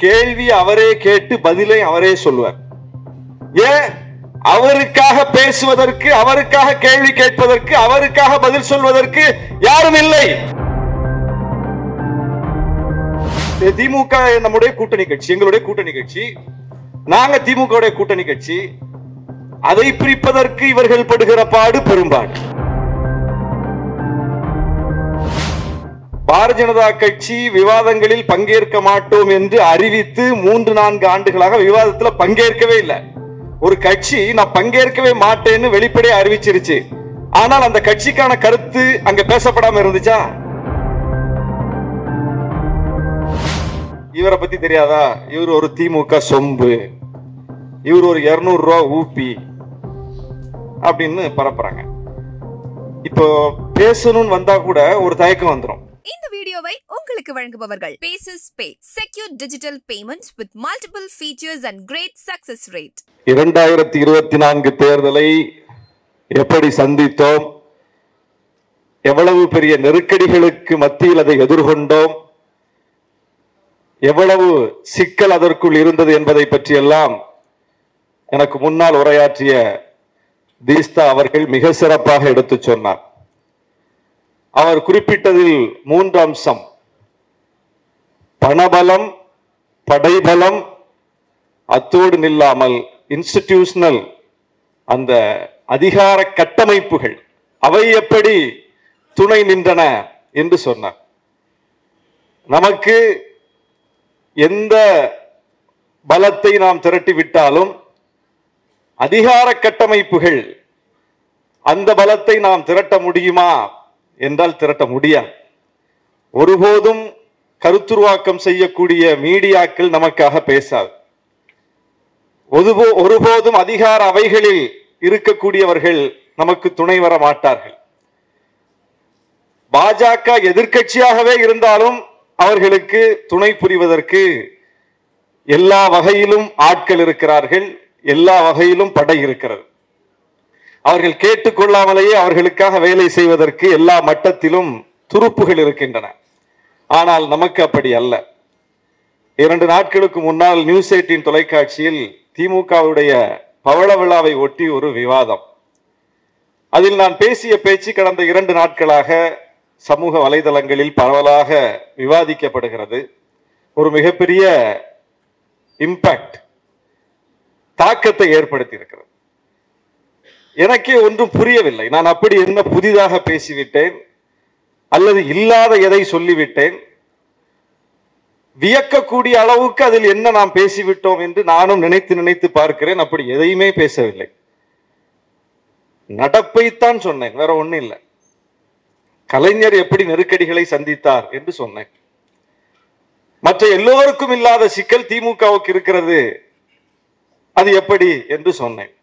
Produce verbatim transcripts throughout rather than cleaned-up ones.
கேள்வி அவரே கேட்டு பதிலை அவரே சொல்லுவார். ஏன்? அவருக்காக பேசுவதற்கு, அவருக்காக கேள்வி கேட்பதற்கு, அவருக்காக பதில் சொல்வதற்கு யாரும் இல்லை. திமுக நம்முடைய கூட்டணி கட்சி, எங்களுடைய கூட்டணி கட்சி. நாங்க திமுக கூட்டணி கட்சி. அதை பிரிப்பதற்கு இவர்கள் படுகிற பாடு பெரும்பாடு. பாரதிய ஜனதா கட்சி விவாதங்களில் பங்கேற்க மாட்டோம் என்று அறிவித்து மூன்று நான்கு ஆண்டுகளாக விவாதத்தில் பங்கேற்கவே இல்லை. ஒரு கட்சி நான் பங்கேற்கவே மாட்டேன்னு வெளிப்படையா அறிவிச்சிருச்சு. ஆனால் அந்த கட்சிக்கான கருத்து அங்க பேசப்படாம இருந்துச்சா? இவரை பத்தி தெரியாதா? இவர் ஒரு திமுக சொம்பு, இவர் ஒரு இருநூறு ரூபாய் ஊப்பி அப்படின்னு பரப்புறாங்க. இப்போ பேசணும்னு வந்தா கூட ஒரு தயக்கம் வந்துடும். இந்த வீடியோவை உங்களுக்கு வழங்குபவர்கள் பேசஸ் pay, secure digital payments with multiple features and great success rate. இரண்டாயிரத்தி இருபத்தி நான்கு தேர்தலை எப்படி சந்தித்தோம், எவ்வளவு பெரிய நெருக்கடிகளுக்கு மத்தியில் அதை எதிர்கொண்டோம், எவ்வளவு சிக்கல் அதற்குள் இருந்தது என்பதை பற்றியெல்லாம் எனக்கு முன்னால் உரையாற்றிய தீஸ்தா அவர்கள் மிக சிறப்பாக எடுத்து சொன்னார். அவர் குறிப்பிட்டதில் மூன்று அம்சம்: பணபலம், படைபலம், அத்தோடு நில்லாமல் இன்ஸ்டிடியூஷனல் அந்த அதிகார கட்டமைப்புகள், அவை எப்படி துணை நின்றன என்று சொன்னார். நமக்கு எந்த பலத்தை நாம் திரட்டி விட்டாலும் அதிகார கட்டமைப்புகள் அந்த பலத்தை நாம் திரட்ட முடியுமா என்றால் திரட்ட முடியாது. ஒருபோதும் கருத்துருவாக்கம் செய்யக்கூடிய மீடியாக்கள் நமக்காக பேசாது. ஒருபோதும் அதிகார அவைகளில் இருக்கக்கூடியவர்கள் நமக்கு துணை வர மாட்டார்கள். பாஜக எதிர்க்கட்சியாகவே இருந்தாலும் அவர்களுக்கு துணை புரிவதற்கு எல்லா வகையிலும் ஆட்கள் இருக்கிறார்கள், எல்லா வகையிலும் படை இருக்கிறது. அவர்கள் கேட்டுக்கொள்ளாமலேயே அவர்களுக்காக வேலை செய்வதற்கு எல்லா மட்டத்திலும் துருப்புகள் இருக்கின்றன. ஆனால் நமக்கு அப்படி அல்ல. இரண்டு நாட்களுக்கு முன்னால் நியூஸ் எயிட்டீன் தொலைக்காட்சியில் திமுகவுடைய பவள விழாவை ஒட்டி ஒரு விவாதம். அதில் நான் பேசிய பேச்சு கடந்த இரண்டு நாட்களாக சமூக வலைதளங்களில் பரவலாக விவாதிக்கப்படுகிறது. ஒரு மிகப்பெரிய இம்பாக்ட், தாக்கத்தை ஏற்படுத்தி இருக்கிறது. எனக்கே ஒன்றும் புரியவில்லை. நான் அப்படி என்ன புதிதாக பேசிவிட்டேன் அல்லது இல்லாத எதை சொல்லிவிட்டேன், வியக்கக்கூடிய அளவுக்கு அதில் என்ன நாம் பேசிவிட்டோம் என்று நானும் நினைத்து நினைத்து பார்க்கிறேன். அப்படி எதையுமே பேசவில்லை. நடப்பைத்தான் சொன்னேன், வேற ஒண்ணும் இல்லை. கலைஞர் எப்படி நெருக்கடிகளை சந்தித்தார் என்று சொன்னேன். மற்ற எல்லோருக்கும் இல்லாத சிக்கல் திமுகவுக்கு இருக்கிறது, அது எப்படி என்று சொன்னேன்.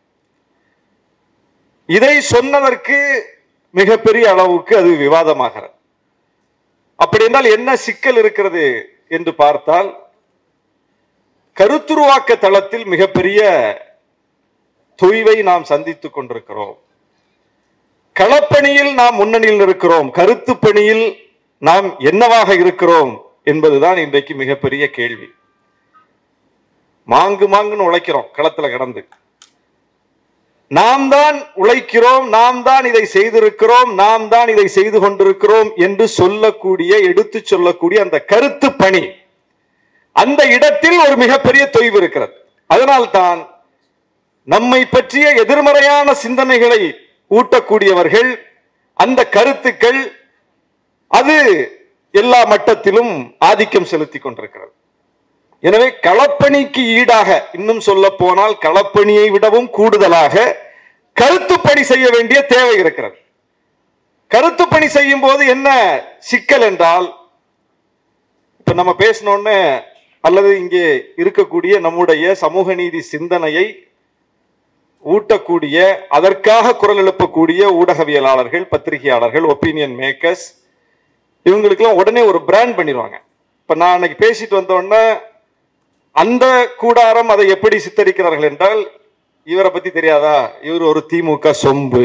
இதை சொன்னதற்கு மிகப்பெரிய அளவுக்கு அது விவாதமாகிறது. அப்படி என்றால் என்ன சிக்கல் இருக்கிறது என்று பார்த்தால், கருத்துருவாக்க தளத்தில் மிகப்பெரிய தொய்வை நாம் சந்தித்துக் கொண்டிருக்கிறோம். களப்பணியில் நாம் முன்னணியில் இருக்கிறோம், கருத்து பணியில் நாம் என்னவாக இருக்கிறோம் என்பதுதான் இன்றைக்கு மிகப்பெரிய கேள்வி. மாங்கு மாங்குன்னு உழைக்கிறோம் களத்துல கடந்து. நாம் தான் உழைக்கிறோம், நாம் தான் இதை செய்திருக்கிறோம், நாம் தான் இதை செய்து கொண்டிருக்கிறோம் என்று சொல்லக்கூடிய, எடுத்து சொல்லக்கூடிய அந்த கருத்து பணி, அந்த இடத்தில் ஒரு மிகப்பெரிய தொய்வு இருக்கிறது. அதனால்தான் நம்மை பற்றிய எதிர்மறையான சிந்தனைகளை ஊட்டக்கூடியவர்கள், அந்த கருத்துக்கள், அது எல்லா மட்டத்திலும் ஆதிக்கம் செலுத்தி கொண்டிருக்கிறது. எனவே களப்பணிக்கு ஈடாக, இன்னும் சொல்ல போனால் களப்பணியை விடவும் கூடுதலாக கருத்து பணி செய்ய வேண்டிய தேவை இருக்கிறது. கருத்து பணி செய்யும் போது என்ன சிக்கல் என்றால், இப்ப நம்ம பேசணும்னு அல்லது இங்கே இருக்கக்கூடிய நம்முடைய சமூக நீதி சிந்தனையை ஊட்டக்கூடிய, அதற்காக குரல் எழுப்பக்கூடிய ஊடகவியலாளர்கள், பத்திரிகையாளர்கள், ஒப்பீனியன் மேக்கர்ஸ், இவங்களுக்கெல்லாம் உடனே ஒரு பிராண்ட் பண்ணிடுவாங்க. இப்ப நான் அன்னைக்கு பேசிட்டு வந்தோடனே அந்த கூடாரம் அதை எப்படி சித்தரிக்கிறார்கள் என்றால், இவரை பத்தி தெரியாதா? இவர் ஒரு திமுக சொம்பு,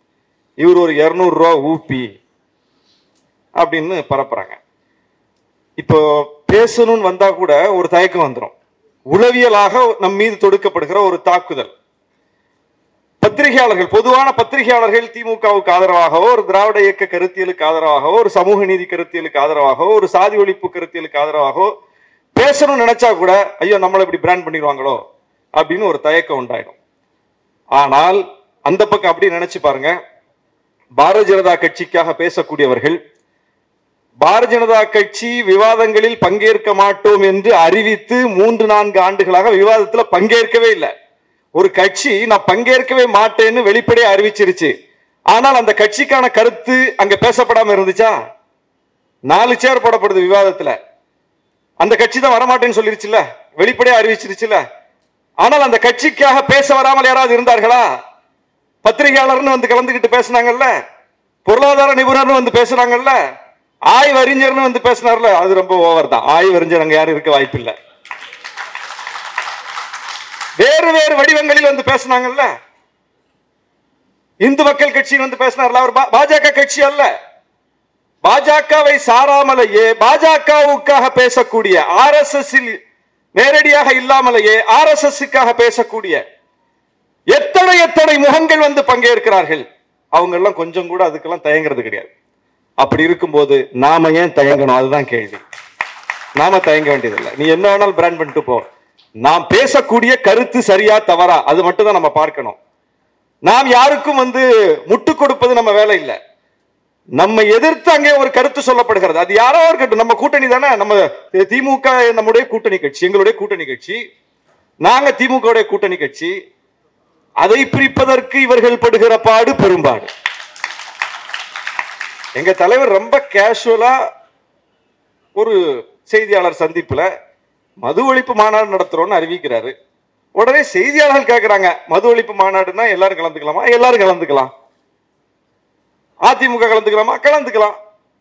இவர் ஒரு இருநூறு ரூபாய் ஊப்பி அப்படின்னு பரப்புறாங்க. இப்போ பேசணும்னு வந்தா கூட ஒரு தயக்கம் வந்துடும். உளவியலாக நம் மீது தொடுக்கப்படுகிற ஒரு தாக்குதல். பத்திரிகையாளர்கள், பொதுவான பத்திரிகையாளர்கள் திமுகவுக்கு ஆதரவாகவோ, ஒரு திராவிட இயக்க கருத்தியலுக்கு ஆதரவாகவோ, ஒரு சமூக நீதி கருத்தியலுக்கு ஆதரவாகவோ, ஒரு சாதி ஒழிப்பு கருத்தியலுக்கு ஆதரவாகவோ பேசணும்னு நினைச்சா கூட ஐயோ நம்மளை இப்படி பிராண்ட் பண்ணிடுவாங்களோ அப்படின்னு ஒரு தயக்கம் உண்டாயிடும். ஆனால் அந்த பக்கம் அப்படி நினைச்சு பாருங்க, பாரதிய ஜனதா கட்சிக்காக பேசக்கூடியவர்கள் பாரதிய ஜனதா கட்சி விவாதங்களில் பங்கேற்க மாட்டோம் என்று அறிவித்து மூன்று நான்கு ஆண்டுகளாக விவாதத்தில் பங்கேற்கவே இல்லை. ஒரு கட்சி நான் பங்கேற்கவே மாட்டேன்னு வெளிப்படையா அறிவிச்சிருச்சு. ஆனால் அந்த கட்சிக்கான கருத்து அங்க பேசப்படாம இருந்துச்சா? நாலு சேர் போடப்படுது விவாதத்துல, அந்த கட்சி தான் வரமாட்டேன்னு சொல்லிருச்சுல, வெளிப்படையா அறிவிச்சிருச்சுல. ஆனால் அந்த கட்சிக்காக பேச வராமல் யாராவது இருந்தார்களா? பத்திரிகையாளர்னு வந்து கலந்துகிட்டு பேசினாங்கல்ல, பொருளாதார நிபுணர்னு வந்து பேசுறாங்கல்ல, ஆய்வறிஞர்னு வந்து பேசினார்ல, அது ரொம்ப ஓவர் தான். ஆய்வறிஞர் அங்க யாரும் இருக்க வாய்ப்பு இல்லை. வேறு வேறு வடிவங்களில் வந்து பேசினாங்கல்ல. இந்து மக்கள் கட்சி வந்து பேசினார்ல, அவர் பாஜக கட்சி அல்ல. பாஜகவை சாராமலேயே பாஜகவுக்காக பேசக்கூடிய, ஆர் எஸ் எஸ் நேரடியாக இல்லாமலேயே ஆர் எஸ் எஸ் பேசக்கூடிய எத்தனை எத்தனை முகங்கள் வந்து பங்கேற்கிறார்கள். அவங்க எல்லாம் கொஞ்சம் கூட அதுக்கெல்லாம் தயங்குறது கிடையாது. அப்படி இருக்கும்போது நாம ஏன் தயங்கணும்? அதுதான் கேள்வி. நாம தயங்க வேண்டியதில்லை. நீ என்ன வேணாலும் பிராண்ட் பண்ணிட்டு போ. நாம் பேசக்கூடிய கருத்து சரியா தவறா அது மட்டும் தான் நம்ம பார்க்கணும். நாம் யாருக்கும் வந்து முட்டு கொடுப்பது நம்ம வேலை இல்லை. நம்ம எதிர்த்து அங்கே ஒரு கருத்து சொல்லப்படுகிறது, அது யாரோ இருக்கட்டும், நம்ம கூட்டணி தானே. நம்ம திமுக நம்முடைய கூட்டணி கட்சி, எங்களுடைய கூட்டணி கட்சி, நாங்க திமுக கூட்டணி கட்சி. அதை பிரிப்பதற்கு இவர்கள் படுகிற பாடு பெரும்பாடு. எங்க தலைவர் ரொம்ப கேஷுவலா ஒரு செய்தியாளர் சந்திப்புல மது ஒழிப்பு மாநாடு நடத்துறோம்னு அறிவிக்கிறாரு. உடனே செய்தியாளர்கள் கேட்கிறாங்க, மது ஒழிப்பு மாநாடுன்னா எல்லாரும் கலந்துக்கலாமா? எல்லாரும் கலந்துக்கலாம். அதிமுக கலந்துக்கலாமா? கலந்துக்கலாம்.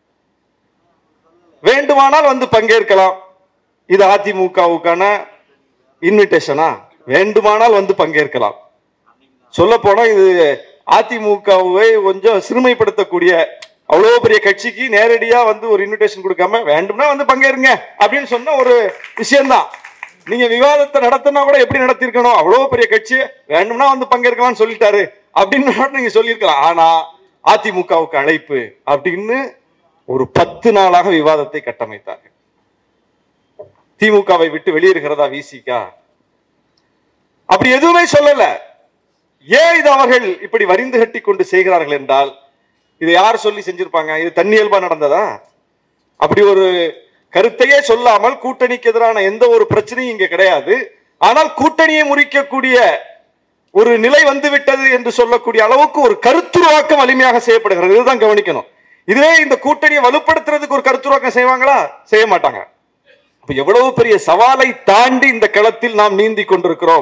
வேண்டுமானால் வந்து பங்கேற்கலாம். இது அதிமுகவுக்கான இன்விடேஷனா? வேண்டுமானால் வந்து பங்கேற்கலாம். சொல்ல போனா இது அதிமுகவை கொஞ்சம் சிறுமைப்படுத்தக்கூடிய, அவ்வளவு பெரிய கட்சிக்கு நேரடியா வந்து ஒரு இன்விடேஷன் கொடுக்காம வேண்டும்னா வந்து பங்கேறுங்க அப்படின்னு சொன்ன ஒரு விஷயம்தான். நீங்க விவாதத்தை நடத்தினா கூட எப்படி நடத்திருக்கணும்? அவ்வளவு பெரிய கட்சி வேண்டும்னா வந்து பங்கேற்கலாம்னு சொல்லிட்டாரு அப்படின்னு நீங்க சொல்லியிருக்கலாம். ஆனா அதிமுகவுக்கு அழைப்பு அப்படின்னு ஒரு பத்து நாளாக விவாதத்தை கட்டமைத்தார்கள். திமுகவை விட்டு வெளியேறுகிறதா விசிகா? அப்படி எதுவுமே சொல்லல. ஏன் இது அவர்கள் இப்படி வரிந்து கட்டி கொண்டு செய்கிறார்கள் என்றால், இதை யார் சொல்லி செஞ்சிருப்பாங்க? இது தன்னியல்பா நடந்ததா? அப்படி ஒரு கருத்தையே சொல்லாமல் கூட்டணிக்கு எதிரான எந்த ஒரு பிரச்சனையும் இங்க கிடையாது. ஆனால் கூட்டணியை முறிக்கக்கூடிய ஒரு நிலை வந்துவிட்டது என்று சொல்லக்கூடிய அளவுக்கு ஒரு கருத்துருவாக்கம் வலிமையாக செய்யப்படுகிறது. இதுதான் கவனிக்கணும். இதுவே இந்த கூட்டணியை வலுப்படுத்துறதுக்கு ஒரு கருத்துருவாக்கம் செய்வாங்களா? செய்ய மாட்டாங்க. அப்ப எவ்வளவு பெரிய சவாலை தாண்டி இந்த களத்தில் நாம் நீந்தி கொண்டிருக்கிறோம்.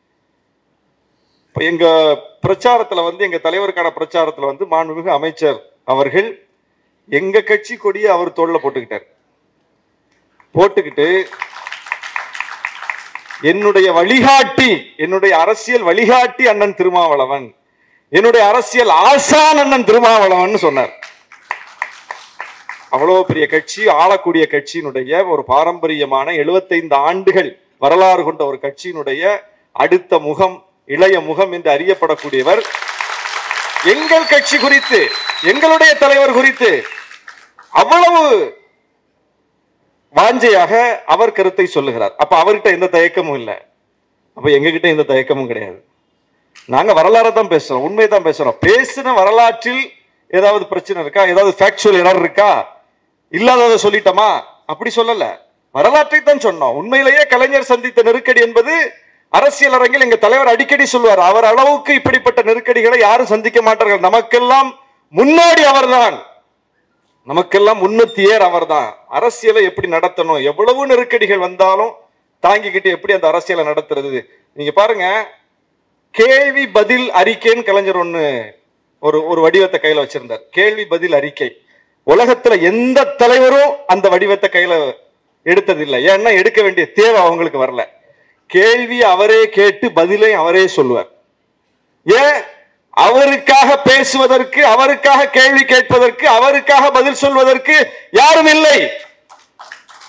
எங்க பிரச்சாரத்துல வந்து, எங்க தலைவருக்கான பிரச்சாரத்துல வந்து மாண்புமிகு அமைச்சர் அவர்கள் எங்க கட்சி கொடியை அவர் தோள்ல போட்டுக்கிட்டார். போட்டுக்கிட்டு என்னுடைய வழிகாட்டி, என்னுடைய அரசியல் வழிகாட்டி அண்ணன் திருமாவளவன், என்னுடைய அரசியல் ஆசான் அண்ணன் திருமாவளவன் சொன்னார். அவ்வளவு பெரிய கட்சி, ஆளக்கூடிய கட்சியினுடைய ஒரு பாரம்பரியமான எழுபத்தைந்து ஆண்டுகள் வரலாறு கொண்ட ஒரு கட்சியினுடைய அடுத்த முகம், இளைய முகம் என்று அறியப்படக்கூடியவர் எங்கள் கட்சி குறித்து, எங்களுடைய தலைவர் குறித்து அவ்வளவு வாஞ்சையாக அவர் கருத்தை சொல்லுகிறார். அப்ப அவர்கிட்ட எந்த தயக்கமும் இல்லை. அப்ப எங்ககிட்ட எந்த தயக்கமும் கிடையாது. நாங்க வரலாறு தான் பேசுறோம், உண்மை தான் பேசுறோம். பேசின வரலாற்றில் ஏதாவது பிரச்சனை இருக்கா? ஏதாவது ஃபேக்சுவல் எரர் இருக்கா? இல்லாததை சொல்லிட்டோமா? அப்படி சொல்லல, வரலாற்றை தான் சொன்னோம். உண்மையிலேயே கலைஞர் சந்தித்த நெருக்கடி என்பது அரசியல் அரங்கில் எங்க தலைவர் அடிக்கடி சொல்வார், அவர் அளவுக்கு இப்படிப்பட்ட நெருக்கடிகளை யாரும் சந்திக்க மாட்டார்கள். நமக்கெல்லாம் முன்னோடி அவர்தான், நமக்கெல்லாம் முன்னத்தியர் அவர்தான். அரசியலை எப்படி நடத்தணும், எவ்வளவு நெருக்கடிகள் வந்தாலும் தாங்கிக்கிட்டு எப்படி அந்த அரசியலை நடத்துறது. நீங்க பாருங்க, கேள்வி பதில் அறிக்கைன்னு கலைஞர் ஒண்ணு ஒரு ஒரு வடிவத்தை கையில வச்சிருந்தார். கேள்வி பதில் அறிக்கை. உலகத்துல எந்த தலைவரும் அந்த வடிவத்தை கையில எடுத்ததில்லை. ஏன்னா எடுக்க வேண்டிய தேவை அவங்களுக்கு வரல. கேள்வி அவரே கேட்டு பதிலை அவரே சொல்லுவார். ஏன்? அவருக்காக பேசுவதற்கு, அவருக்காக கேள்வி கேட்பதற்கு, அவருக்காக பதில் சொல்வதற்கு யாரும் இல்லை.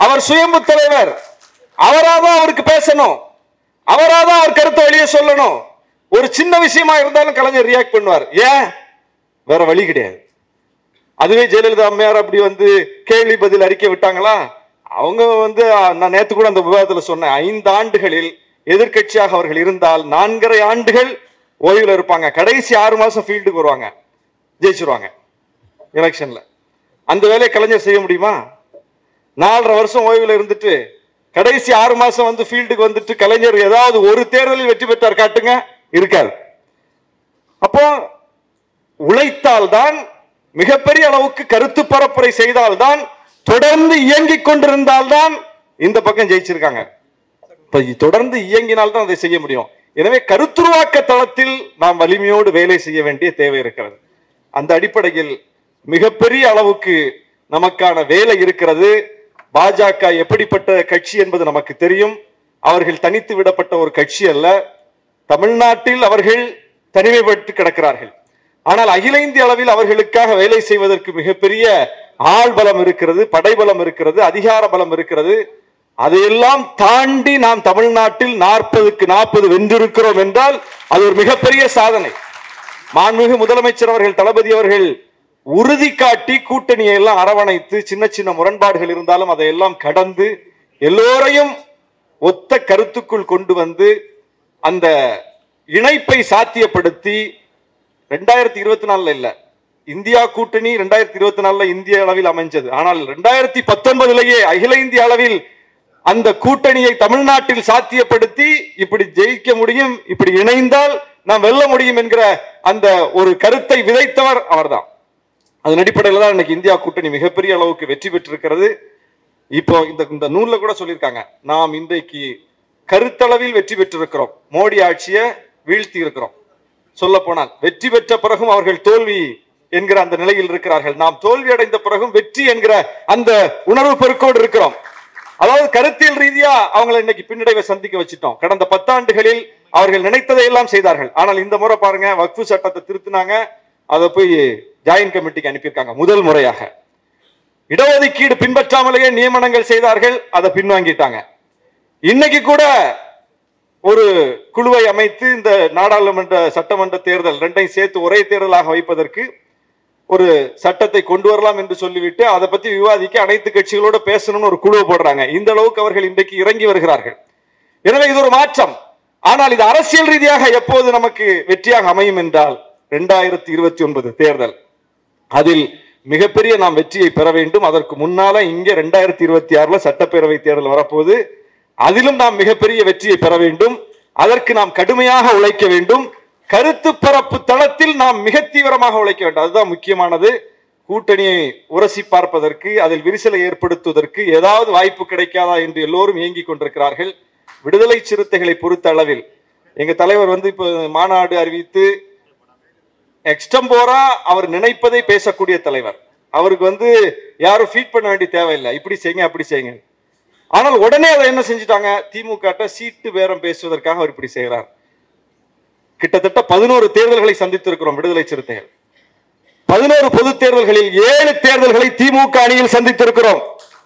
அவர் சுயம்பு தலைவர், அவராதான் அவருக்கு பேசணும், அவராதான் அவர் கருத்தை வெளியே சொல்லணும். ஒரு சின்ன விஷயமா இருந்தாலும் கலைஞர் ரியாக்ட் பண்ணுவார். ஏன்? வேற வழி கிடையாது. அதுவே ஜெயலலிதா அம்மையார் அப்படி வந்து கேள்வி பதில் அறிக்கை விட்டாங்களா? அவங்க வந்து நான் நேத்து கூட அந்த விவாதத்தில் சொன்னேன், ஐந்து ஆண்டுகளில் எதிர்கட்சியாக அவர்கள் இருந்தால் நான்கரை ஆண்டுகள் ஓய்வுல இருப்பாங்க, கடைசி ஆறு மாசம் ஃபீல்டுக்கு வருவாங்க, ஜெயிச்சிருவாங்க எலெக்ஷன்ல. அந்த வேலையை கலைஞர் செய்ய முடியுமா? நாலரை வருஷம் ஓய்வுல இருந்துட்டு கடைசி ஆறு மாசம் வந்து ஃபீல்டுக்கு வந்துட்டு கலைஞர் ஏதாவது ஒரு தேர்தலில் வெற்றி பெற்றார் காட்டுங்க, இருக்காது. அப்போ உழைத்தால்தான், மிகப்பெரிய அளவுக்கு கருத்து பரப்புரை செய்தால்தான், தொடர்ந்து இயங்கிக் கொண்டிருந்தால்தான் இந்த பக்கம் ஜெயிச்சிருக்காங்க. தொடர்ந்து இயங்கினால்தான் அதை செய்ய முடியும். எனவே கருத்துருவாக்க தளத்தில் நாம் வலிமையோடு வேலை செய்ய வேண்டிய தேவை இருக்கிறது. அந்த அடிப்படையில் மிகப்பெரிய அளவுக்கு நமக்கான வேலை இருக்கிறது. பாஜக எப்படிப்பட்ட கட்சி என்பது நமக்கு தெரியும். அவர்கள் தனித்து விடப்பட்ட ஒரு கட்சி அல்ல. தமிழ்நாட்டில் அவர்கள் தனிமைப்பட்டு கிடக்கிறார்கள். ஆனால் அகில இந்திய அளவில் அவர்களுக்காக வேலை செய்வதற்கு மிகப்பெரிய ஆள் பலம் இருக்கிறது, படைபலம் இருக்கிறது, அதிகார பலம் இருக்கிறது. அதையெல்லாம் தாண்டி நாம் தமிழ்நாட்டில் நாற்பதுக்கு நாற்பது வென்றிருக்கிறோம் என்றால் அது ஒரு மிகப்பெரிய சாதனை. மாண்புமிகு முதலமைச்சர் அவர்கள், தளபதி அவர்கள் உறுதி காட்டி கூட்டணியை எல்லாம் அரவணைத்து, சின்ன சின்ன முரண்பாடுகள் இருந்தாலும் அதையெல்லாம் கடந்து எல்லோரையும் ஒத்த கருத்துக்குள் கொண்டு வந்து அந்த இணைப்பை சாத்தியப்படுத்தி ரெண்டாயிரத்தி இருபத்தி நாலுல இல்ல, இந்தியா கூட்டணி ரெண்டாயிரத்தி இருபத்தி நாலுல இந்திய அளவில் அமைஞ்சது. ஆனால் ரெண்டாயிரத்தி பத்தொன்பதுலேயே அகில இந்திய அளவில் அந்த கூட்டணியை தமிழ்நாட்டில் சாத்தியப்படுத்தி இப்படி ஜெயிக்க முடியும், இப்படி இணைந்தால் நாம் வெல்ல முடியும் என்கிற அந்த ஒரு கருத்தை விதைத்தவர் அவர்தான். அதன் அடிப்படையில் தான் இன்னைக்கு இந்தியா கூட்டணி மிகப்பெரிய அளவுக்கு வெற்றி பெற்றிருக்கிறது. இப்போ இந்த இந்த நூல்ல கூட சொல்லியிருக்காங்க, நாம் இன்றைக்கு கருத்தளவில் வெற்றி பெற்றிருக்கிறோம், மோடி ஆட்சியை வீழ்த்தி இருக்கிறோம். சொல்ல போனால் வெற்றி பெற்ற பிறகும் அவர்கள் தோல்வி என்கிற அந்த நிலையில் இருக்கிறார்கள். நாம் தோல்வி அடைந்த பிறகும் வெற்றி என்கிற அந்த உணர்வு பெருக்கோடு இருக்கிறோம். அதாவது கருத்தியல் ரீதியா அவங்களை இன்னைக்கு பின்னடைவை சந்திக்க வச்சுட்டோம். கடந்த பத்தாண்டுகளில் அவர்கள் நினைத்ததை எல்லாம் செய்தார்கள். ஆனால் இந்த முறை பாருங்க, வக்ஃபு சட்டத்தை திருத்தினாங்க, அதை போய் ஜாயின்ட் கமிட்டிக்கு அனுப்பியிருக்காங்க முதல் முறையாக. இடஒதுக்கீடு பின்பற்றாமலேயே நியமனங்கள் செய்தார்கள், அதை பின்வாங்கிட்டாங்க. இன்னைக்கு கூட ஒரு குழுவை அமைத்து இந்த நாடாளுமன்ற சட்டமன்ற தேர்தல் ரெண்டையும் சேர்த்து ஒரே தேர்தலாக வைப்பதற்கு ஒரு சட்டத்தை கொண்டு வரலாம் என்று சொல்லிவிட்டு அதை பத்தி விவாதிக்க அனைத்து கட்சிகளோடு பேசணும்னு ஒரு குழுவை போடுறாங்க. இந்த அளவுக்கு அவர்கள் இன்றைக்கு இறங்கி வருகிறார்கள். எனவே இது ஒரு மாற்றம். ஆனால் இது அரசியல் ரீதியாக எப்போது நமக்கு வெற்றியாக அமையும் என்றால் இரண்டாயிரத்தி இருபத்தி ஒன்பது தேர்தல், அதில் மிகப்பெரிய நாம் வெற்றியை பெற வேண்டும். அதற்கு முன்னால இங்க இரண்டாயிரத்தி இருபத்தி ஆறுல சட்டப்பேரவை தேர்தல் வரப்போது, அதிலும் நாம் மிகப்பெரிய வெற்றியை பெற வேண்டும். அதற்கு நாம் கடுமையாக உழைக்க வேண்டும். கருத்து பரப்பு தளத்தில் நாம் மிக தீவிரமாக உழைக்க வேண்டும். அதுதான் முக்கியமானது. கூட்டணியை உரசி பார்ப்பதற்கு, அதில் விரிசலை ஏற்படுத்துவதற்கு ஏதாவது வாய்ப்பு கிடைக்காதா என்று எல்லோரும் இயங்கிக் கொண்டிருக்கிறார்கள். விடுதலை சிறுத்தைகளை பொறுத்த அளவில் எங்க தலைவர் வந்து இப்ப மாநாடு அறிவித்து எக்ஸ்டம்போரா அவர் நினைப்பதை பேசக்கூடிய தலைவர். அவருக்கு வந்து யாரும் ஃபீட் பண்ண வேண்டிய தேவையில்லை, இப்படி செய்யுங்க அப்படி செய்யுங்க. ஆனால் உடனே அதை என்ன செஞ்சுட்டாங்க, திமுக சீட்டு பேரம் பேசுவதற்காக அவர் இப்படி செய்கிறார். கிட்டத்தட்ட பதினோரு தேர்தல்களை சந்தித்திருக்கிறோம் விடுதலை சிறுத்தைகள். பதினோரு பொது தேர்தல்களில் ஏழு தேர்தல்களை திமுக அணியில் சந்தித்திருக்கிறோம்.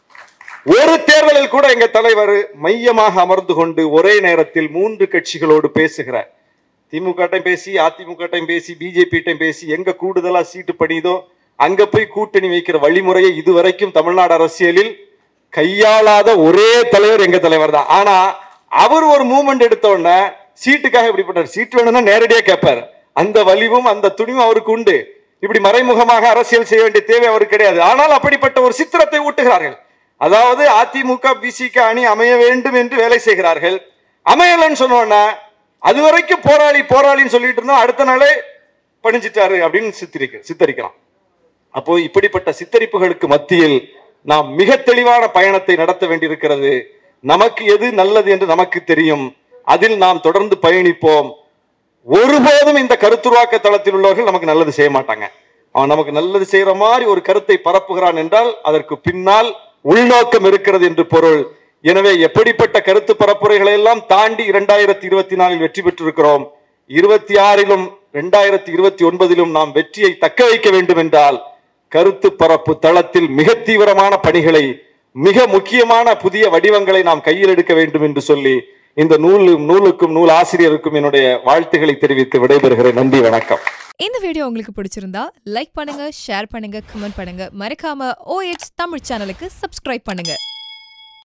ஒரு தேர்தலில் கூட எங்க தலைவர் மையமாக அமர்ந்து கொண்டு ஒரே நேரத்தில் மூன்று கட்சிகளோடு பேசுகிறார். திமுக பேசி, அதிமுக பேசி, பிஜேபி பேசி, எங்க கூடுதலா சீட்டு பணிதோ அங்க போய் கூட்டணி வைக்கிற வழிமுறையை இதுவரைக்கும் தமிழ்நாடு அரசியலில் கையாளாத ஒரே தலைவர் எங்க தலைவர் தான். ஆனா அவர் ஒரு மூவ்மெண்ட் எடுத்த உடனே சீட்டுக்காக இப்படி பண்ணார். சீட்டு வேணும்னா நேரடியா கேட்பார். அந்த வலிவும் அந்த துணிவும் அவருக்கு உண்டு. இப்படி மறைமுகமாக அரசியல் செய்ய வேண்டிய தேவை அவருக்கு கிடையாது. ஆனால் அப்படிப்பட்ட ஒரு சித்திரத்தை ஊட்டுகிறார்கள். அதாவது அதிமுக பிசிக அணி அமைய வேண்டும் என்று வேலை செய்கிறார்கள். அமையலன்னு சொன்னோன்னா அது வரைக்கும் போராளி போராளின்னு சொல்லிட்டு இருந்தோம், அடுத்த நாளே பணிஞ்சிட்டாரு அப்படின்னு சித்தரிக்க சித்தரிக்கலாம். அப்போ இப்படிப்பட்ட சித்தரிப்புகளுக்கு மத்தியில் நாம் மிக தெளிவான பயணத்தை நடத்த வேண்டியிருக்கிறது. நமக்கு எது நல்லது என்று நமக்கு தெரியும், அதில் நாம் தொடர்ந்து பயணிப்போம். ஒருபோதும் இந்த கருத்துருவாக்க தளத்தில் உள்ளவர்கள் நமக்கு நல்லது செய்ய மாட்டாங்க. அவன் நமக்கு நல்லது செய்யற மாதிரி ஒரு கருத்தை பரப்புகிறான் என்றால் அதற்கு பின்னால் உள்நோக்கம் இருக்கிறது என்று பொருள். எனவே எப்படிப்பட்ட கருத்து பரப்புரைகளை எல்லாம் தாண்டி இரண்டாயிரத்தி இருபத்தி நாலில் வெற்றி பெற்றிருக்கிறோம். இருபத்தி ஆறிலும் இரண்டாயிரத்தி இருபத்தி ஒன்பதிலும் நாம் வெற்றியை தக்க வைக்க வேண்டும் என்றால் கருத்து பரப்பு தளத்தில் மிக தீவிரமான பணிகளை மிக முக்கியமான புதிய வடிவங்களை நாம் கையில் எடுக்க வேண்டும் என்று சொல்லி இந்த நூல் நூலுக்கும் நூல் ஆசிரியருக்கும் என்னுடைய வாழ்த்துக்களை தெரிவித்து விடைபெறுகிறேன். நன்றி, வணக்கம். இந்த வீடியோ உங்களுக்கு பிடிச்சிருந்தா லைக் பண்ணுங்க, ஷேர் பண்ணுங்க, கமெண்ட் பண்ணுங்க. மறக்காம ஓஎச் தமிழ் சேனலுக்கு சப்ஸ்கிரைப் பண்ணுங்க.